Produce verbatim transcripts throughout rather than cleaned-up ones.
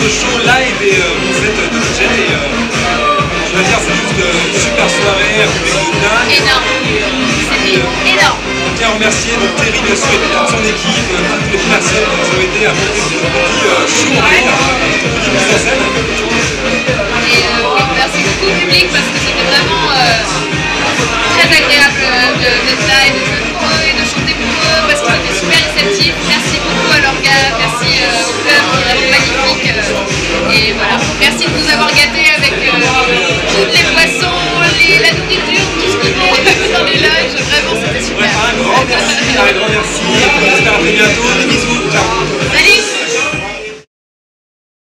show live et euh, concept de D J. Et, euh, je dois dire, c'est juste une super soirée, un public de dingue. Énorme. C'était euh, énorme. On tient à remercier donc Terry de Suède et son équipe, euh, toutes les personnes qui nous ont aidés à monter ce petit euh, show en ligne, ce petit mise en scène. Et euh, oui, merci beaucoup au public parce que c'était vraiment euh, très agréable d'être là et de jouer pour eux et de chanter pour eux parce qu'ils étaient super réceptifs. Merci beaucoup à l'orga, merci euh, au club qui est vraiment magnifique. Euh, et voilà, merci de nous avoir gâtés avec euh, toutes les boissons, les, la nourriture, tout ce qu'il faut dans les loges. Vraiment, c'était super. Ouais, un grand merci, un grand merci. On espère à très bientôt. Des bisous. Ciao. Salut.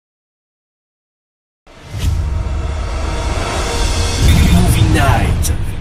Movie Night.